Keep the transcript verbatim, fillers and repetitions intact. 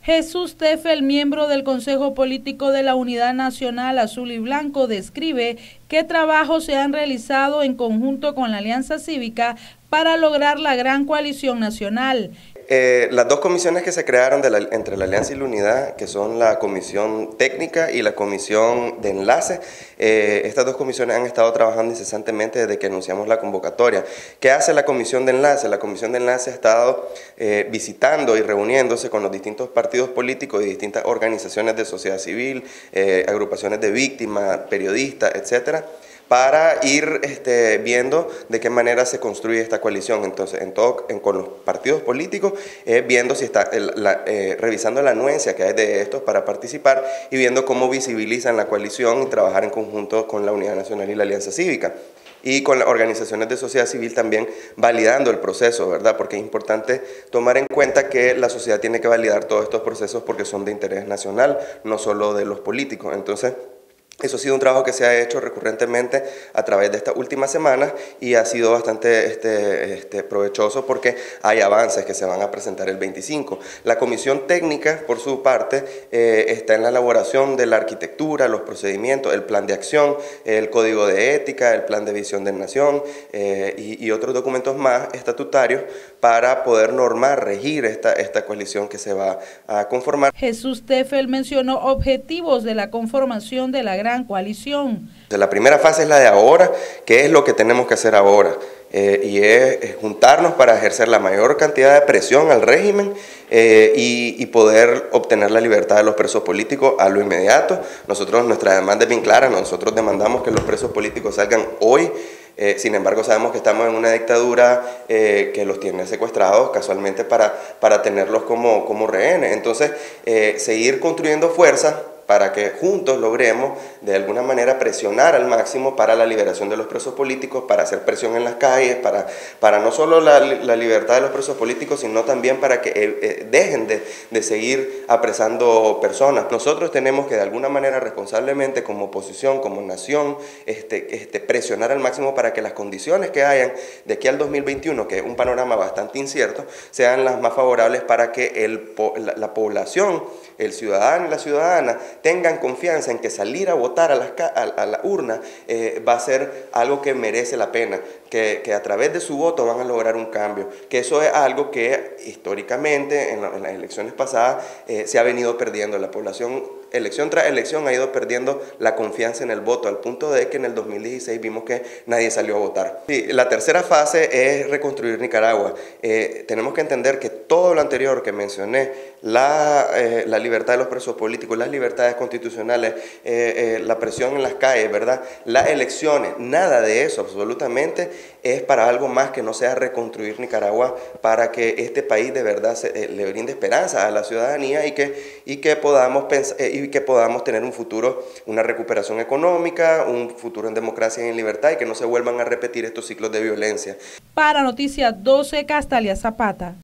Jesús Teffel, miembro del Consejo Político de la Unidad Nacional Azul y Blanco, describe qué trabajos se han realizado en conjunto con la Alianza Cívica para lograr la gran coalición nacional. Eh, las dos comisiones que se crearon de la, entre la Alianza y la Unidad, que son la Comisión Técnica y la Comisión de Enlace, eh, estas dos comisiones han estado trabajando incesantemente desde que anunciamos la convocatoria. ¿Qué hace la Comisión de Enlace? La Comisión de Enlace ha estado eh, visitando y reuniéndose con los distintos partidos políticos y distintas organizaciones de sociedad civil, eh, agrupaciones de víctimas, periodistas, etcétera, para ir este, viendo de qué manera se construye esta coalición. Entonces, en todo, en, con los partidos políticos, eh, viendo si está, el, la, eh, revisando la anuencia que hay de estos para participar y viendo cómo visibilizan la coalición y trabajar en conjunto con la Unidad Nacional y la Alianza Cívica. Y con las organizaciones de sociedad civil también validando el proceso, ¿verdad? Porque es importante tomar en cuenta que la sociedad tiene que validar todos estos procesos porque son de interés nacional, no solo de los políticos. Entonces, eso ha sido un trabajo que se ha hecho recurrentemente a través de estas últimas semanas y ha sido bastante este, este, provechoso porque hay avances que se van a presentar el veinticinco. La Comisión Técnica, por su parte, eh, está en la elaboración de la arquitectura, los procedimientos, el plan de acción, el código de ética, el plan de visión de nación eh, y, y otros documentos más estatutarios para poder normar, regir esta, esta coalición que se va a conformar. Jesús Teffel mencionó objetivos de la conformación de la gran coalición. La primera fase es la de ahora, que es lo que tenemos que hacer ahora, eh, y es, es juntarnos para ejercer la mayor cantidad de presión al régimen eh, y, y poder obtener la libertad de los presos políticos a lo inmediato. Nosotros, nuestra demanda es bien clara, nosotros demandamos que los presos políticos salgan hoy. Eh, sin embargo, sabemos que estamos en una dictadura eh, que los tiene secuestrados casualmente para, para tenerlos como, como rehenes. Entonces, eh, seguir construyendo fuerza para que juntos logremos de alguna manera presionar al máximo para la liberación de los presos políticos, para hacer presión en las calles, para, para no solo la, la libertad de los presos políticos, sino también para que eh, dejen de, de seguir apresando personas. Nosotros tenemos que de alguna manera responsablemente como oposición, como nación, este, este, presionar al máximo para que las condiciones que hayan de aquí al dos mil veintiuno, que es un panorama bastante incierto, sean las más favorables para que el, la, la población, el ciudadano y la ciudadana tengan confianza en que salir a votar a la, a, a la urna eh, va a ser algo que merece la pena, que, que a través de su voto van a lograr un cambio, que eso es algo que históricamente en, la, en las elecciones pasadas eh, se ha venido perdiendo. La población, elección tras elección, ha ido perdiendo la confianza en el voto, al punto de que en el dos mil dieciséis vimos que nadie salió a votar. Sí, la tercera fase es reconstruir Nicaragua. Eh, tenemos que entender que todo lo anterior que mencioné, la, eh, la libertad de los presos políticos, las libertades constitucionales, eh, eh, la presión en las calles, ¿verdad? Las elecciones, nada de eso absolutamente es para algo más que no sea reconstruir Nicaragua, para que este país de verdad se, eh, le brinde esperanza a la ciudadanía y que, y, que podamos pensar, eh, y que podamos tener un futuro, una recuperación económica, un futuro en democracia y en libertad, y que no se vuelvan a repetir estos ciclos de violencia. Para Noticias doce, Castalia Zapata.